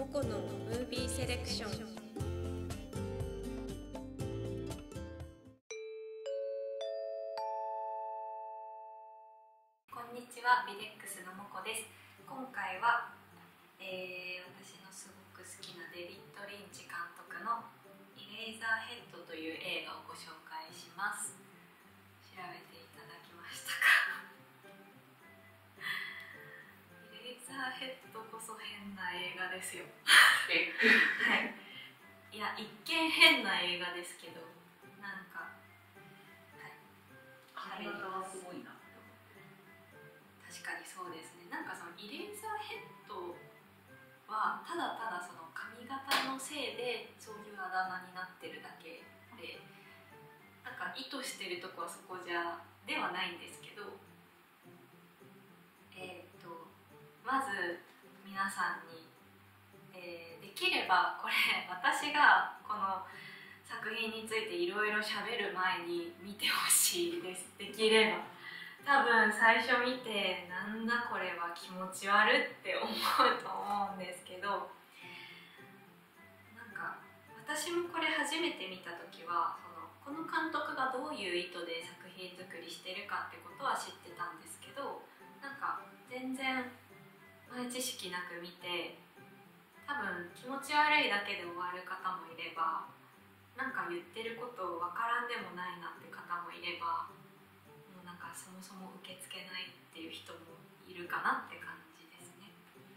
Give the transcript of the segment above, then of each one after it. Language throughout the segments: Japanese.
このムービーセレクション。 こんにちは、ビデックスのもこです。今回は、私のすごく好きなデビッド・リンチ監督のイレイザーヘッドという映画をご紹介します。調べていただきましたか？イレイザーヘッドこそ変な映画ですよ。はい。いや、一見変な映画ですけど、なんか、 髪型はすごいな。 確かにそうですね。なんかそのイレイザーヘッドはただただその髪型のせいでそういうあだ名になってるだけで、なんか意図してるとこはそこではないんですけど、まず皆さんに、できればこれ私がこの作品についていろいろ喋る前に見てほしいです。できれば。多分最初見てなんだこれは気持ち悪って思うと思うんですけど、なんか私もこれ初めて見た時はこの監督がどういう意図で作品作りしてるかってことは知ってたんですけど、なんか全然前知識なく見て、多分気持ち悪いだけで終わる方もいれば、なんか言ってること分からんでもないなって方もいれば、もうなんかそもそも受け付けないっていう人もいるかなって感じですね。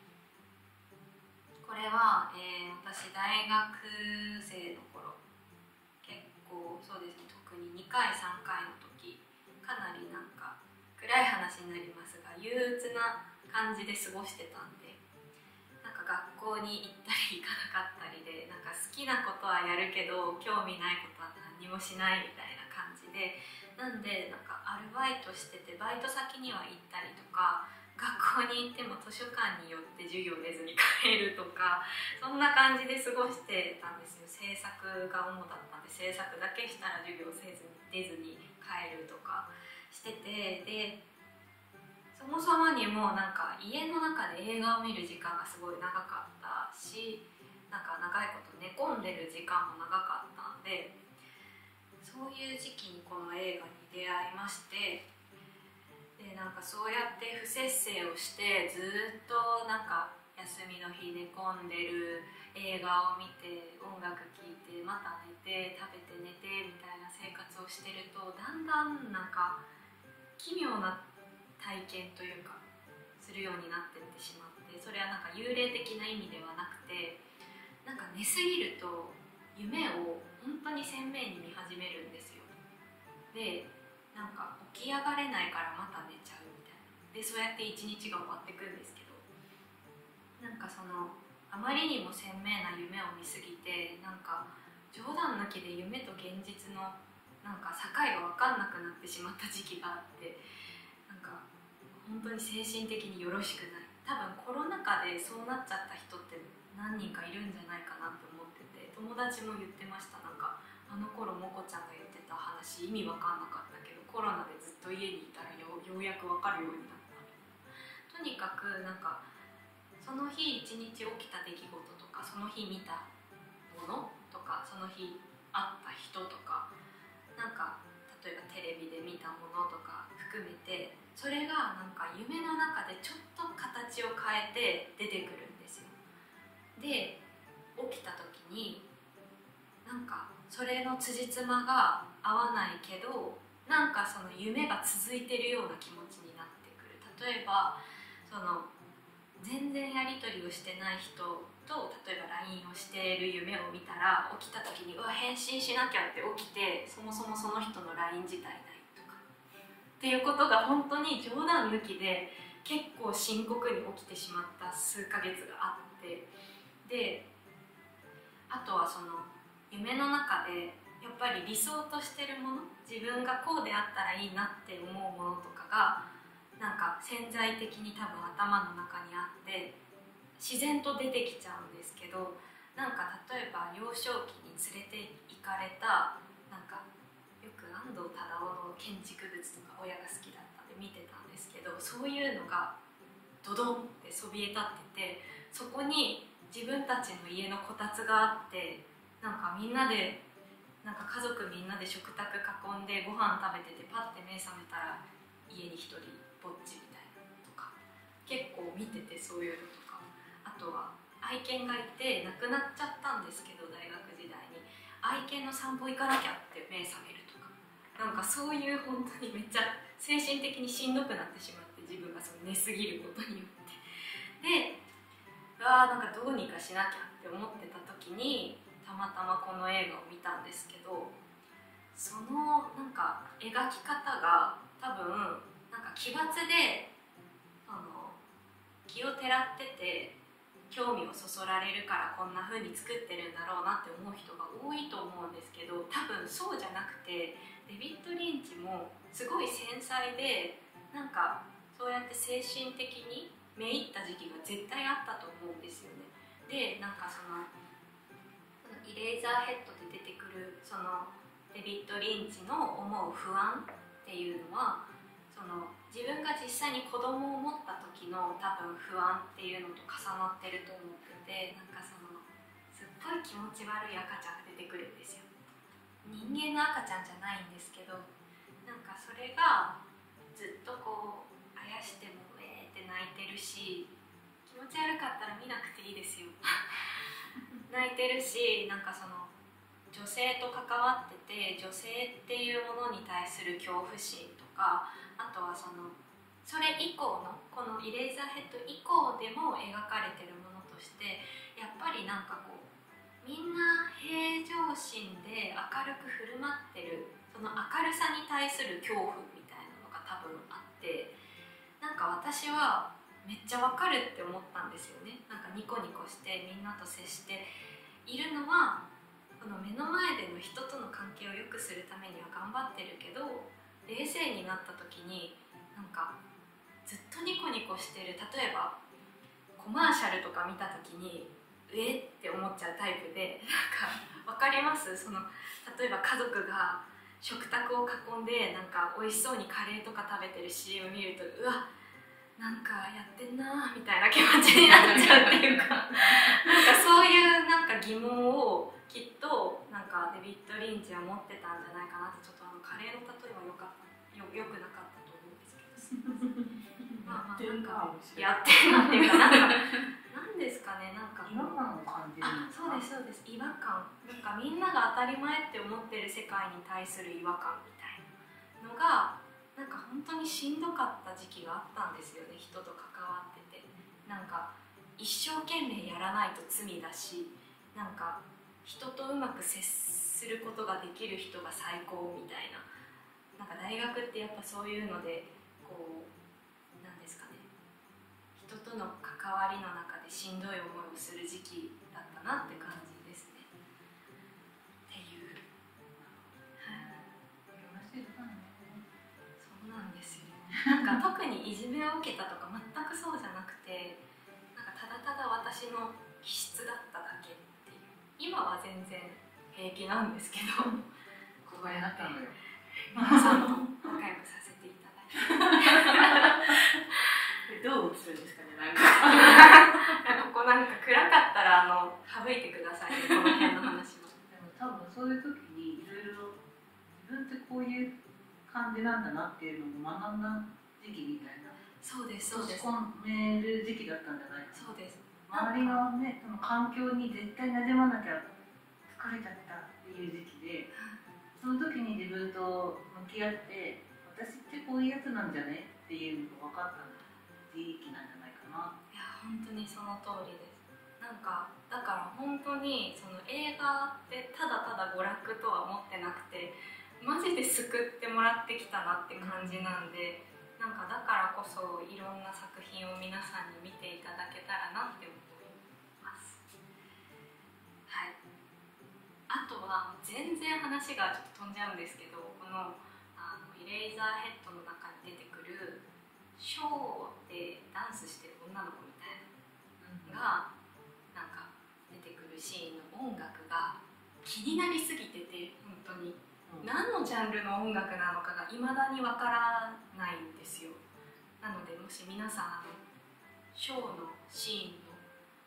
これは、私大学生の頃、結構そうですね、特に2回3回の時、かなりなんか暗い話になりますが憂鬱な感じで過ごしてたんで、なんか学校に行ったり行かなかったりで、なんか好きなことはやるけど興味ないことは何もしないみたいな感じで、なんでなんかアルバイトしててバイト先には行ったりとか、学校に行っても図書館に寄って授業出ずに帰るとか、そんな感じで過ごしてたんですよ。制作が主だったんで、制作だけしたら授業せずに出ずに帰るとかしてて、でそもそもにもなんか家の中で映画を見る時間がすごい長かったし、なんか長いこと寝込んでる時間も長かったんで、そういう時期にこの映画に出会いまして、でなんかそうやって不摂生をしてずっとなんか休みの日寝込んでる、映画を見て音楽聴いてまた寝て食べて寝てみたいな生活をしてると、だんだんなんか奇妙な体験というかするようになってってしまって、それはなんか幽霊的な意味ではなくて、なんか寝すぎると夢を本当に鮮明に見始めるんですよ。でなんか起き上がれないからまた寝ちゃうみたいな。でそうやって一日が終わってくんですけど、なんかあまりにも鮮明な夢を見すぎて、なんか冗談抜きで夢と現実のなんか境が分かんなくなってしまった時期があって、なんか本当に精神的によろしくない。多分コロナ禍でそうなっちゃった人って何人かいるんじゃないかなって思ってて、友達も言ってました。なんかあの頃もこちゃんが言ってた話意味わかんなかったけど、コロナでずっと家にいたらようやくわかるようになったみたいな。とにかくなんかその日一日起きた出来事とか、その日見たものとか、その日会った人とか、なんか例えばテレビで見たものとか含めて、それがなんか夢の中でちょっと形を変えて出てくるんですよ。で起きた時になんかそれの辻褄が合わないけど、なんかその夢が続いてるような気持ちになってくる。例えば全然やり取りをしてない人と例えば LINE をしている夢を見たら、起きた時に返信しなきゃって起きて、そもそもその人の LINE 自体ないとかっていうことが本当に冗談抜きで結構深刻に起きてしまった数ヶ月があって、であとは夢の中でやっぱり理想としてるもの、自分がこうであったらいいなって思うものとかがなんか潜在的に多分頭の中にあって自然と出てきちゃうんですけど、なんか例えば幼少期に連れて行かれた、なんかよく安藤忠雄の建築物とか親が好きだったんで見てたんですけど、そういうのがドドンってそびえ立ってて、そこに自分たちの家のこたつがあって、なんかみんなでなんか家族みんなで食卓囲んでご飯食べてて、パッて目覚めたら家に一人ぼっちみたいなのとか結構見てて、そういうのとか、あとは愛犬がいて亡くなっちゃったんですけど、大学時代に愛犬の散歩行かなきゃって目覚めるとか、なんかそういう本当にめっちゃ精神的にしんどくなってしまって、自分がその寝すぎることによってで、なんかどうにかしなきゃって思ってた時にたまたまこの映画を見たんですけど、そのなんか描き方が多分なんか奇抜で気をてらってて興味をそそられるからこんな風に作ってるんだろうなって思う人が多いと思うんですけど、多分そうじゃなくて、デビッド・リンチもすごい繊細で、なんかそうやって精神的にめいった時期が絶対あったと思うんですよね。で、なんかそのイレーザーヘッドで出てくるそのデビッド・リンチの思う不安っていうのは、その自分が実際に子供を持った時の多分不安っていうのと重なってると思ってて、なんかそのすっごい気持ち悪い赤ちゃんが出てくるんですよ。人間の赤ちゃんじゃないんですけど、なんかそれがずっとこうあやしてもって泣いてるし、気持ち悪かったら見なくていいですよ泣いてるし、なんかその女性と関わってて、女性っていうものに対する恐怖心とか、あとはそれ以降のこのイレーザーヘッド以降でも描かれてるものとして、やっぱりなんかこうみんな平常心で明るく振る舞ってる、その明るさに対する恐怖みたいなのが多分あって、なんか私はめっちゃわかるって思ったんですよね。なんかニコニコしてみんなと接しているのは、この目の前での人との関係を良くするためには頑張ってるけど、冷静になった時になんかずっとニコニコしてる、例えばコマーシャルとか見た時にって思っちゃうタイプで、なんか分かります？その例えば家族が食卓を囲んでなんか美味しそうにカレーとか食べてる CM 見ると、うわなんかやってんなみたいな気持ちになっちゃうっていうかなんかそういうなんか疑問をきっとなんかデビッド・リンチは持ってたんじゃないかなって、ちょっとカレーの例えはよくなかったと思うんですけどまあまあなんかやってるなっていうか、なんですかね、なんか違和感を感じる。 そうですそうです、違和感、なんかみんなが当たり前って思ってる世界に対する違和感みたいなのがなんか本当にしんどかった時期があったんですよね。人と関わってて、なんか一生懸命やらないと罪だし、なんか人とうまく接することができる人が最高みたいな、なんか大学ってやっぱそういうのでこうなんですかね、人との関わりの中でしんどい思いをする時期だったなって感じですね。っていう、そうなんですよ。なんか特にいじめを受けたとか全くそうじゃなくて、なんかただただ私の気質だっただけっていう。今は全然平気なんですけど、 ここになったのよ。 皆さんと仲良くさせていただいてどう映るんですかね、なんかここなんか暗かったら省いてくださいね、この辺の話も。 でも多分そういう時にいろいろ自分ってこういう感じなんだなっていうのを学んだ時期みたいな。 そうですそうです。 閉じ込める時期だったんじゃないかな。 そうです。 周りのね、その環境に絶対馴染まなきゃ疲れちゃったっていう時期で、その時に自分と向き合って、私ってこういうやつなんじゃねっていうのが分かった時期なんじゃないかな。 いや本当にその通りです。なんかだから本当にその映画ってただただ娯楽とは思ってなくて、マジで救ってもらってきたなって感じなんで、なんかだからこそいろんな作品を皆さんに見ていただけたらなって思います。はい。あとは全然話がちょっと飛んじゃうんですけど、このイレイザーヘッドの中に出てくるショーでダンスしてる女の子みたいなのがなんか出てくるシーンの音楽が気になりすぎてて、本当に何のジャンルの音楽なのかがいまだにわからないんですよ。なのでもし皆さんショーのシーンの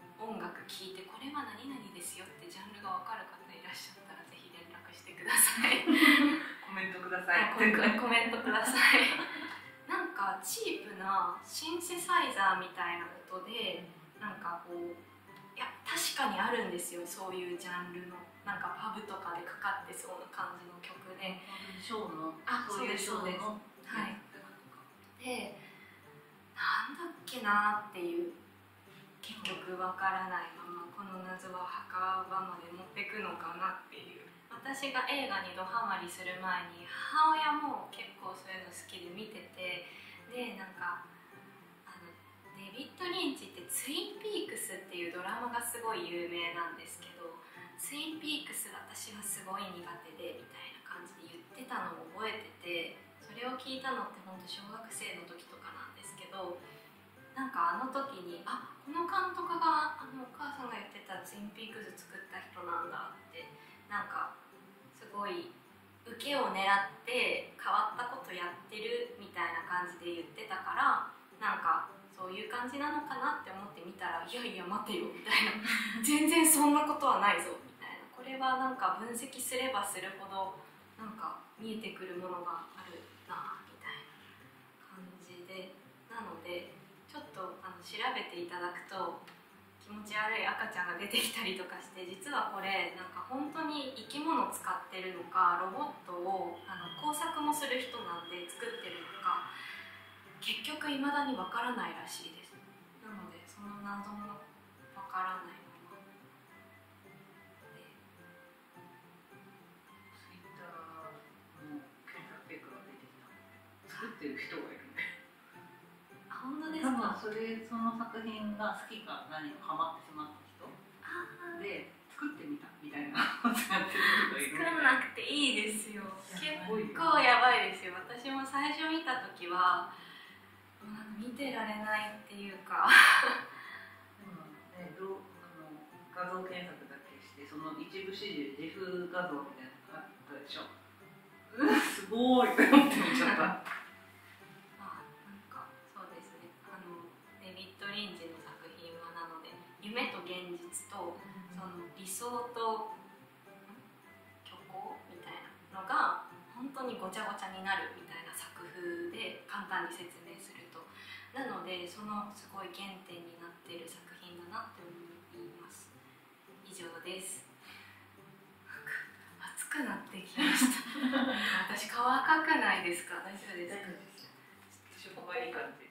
音楽聴いてこれは何々ですよってジャンルが分かる方いらっしゃったらぜひ連絡してください。 コメントください。 コメントください。なんかチープなシンセサイザーみたいな音でなんかこう、いや確かにあるんですよ、そういうジャンルのなんかパブとかでかかってそうな感じの曲で、 ショーの、 そうですそうです、 のはい。で、なんだっけなっていう、結局わからないままこの謎は墓場まで持ってくのかなっていう。私が映画にドハマりする前に母親も結構そういうの好きで見てて、でなんかデビッド・リンチってツインピークスっていうドラマがすごい有名なんですけど、ツインピークス私はすごい苦手でみたいな感じで言ってたのを覚えてて、それを聞いたのって本当小学生の時とかなんですけど、なんかあの時にこの監督がお母さんが言ってたツインピークス作った人なんだって、なんかすごい受けを狙って変わったことやってるみたいな感じで言ってたから、なんかそういう感じなのかなって思ってみたら、いやいや待てよみたいな全然そんなことはないぞみたいな、これはなんか分析すればするほどなんか見えてくるものがあるなみたいな感じで、なのでちょっと調べていただくと気持ち悪い赤ちゃんが出てきたりとかして、実はこれなんか本当に生き物を使ってるのか、ロボットを工作もする人なんで作ってるのか、結局いまだにわからないらしいです。なのでその謎もわからないままで、 ツイッターの検索結果が出てきた。作ってる人がいるね。 本当です多分か。 その作品が好きか何かハマってしまった人で作ってみたみたいなことやってる人がいる作らなくていいですよ。結構いやばいですよ。私も最初見た時は見てられないっていうかでもね、画像検索だけしてその一部始終ジェフ画像みたいなのがあったでしょ。すごーいって思って見ちゃった。 なんかそうですね、デビッド・リンチの作品はなので夢と現実とその理想と虚構みたいなのが本当にごちゃごちゃになるみたいな作風で簡単に説明すると、なのでそのすごい原点になっている作品だなって思います。以上です。熱くなってきました私顔赤くないですか？大丈夫ですか？ ちょっとしょぼがいい感じ。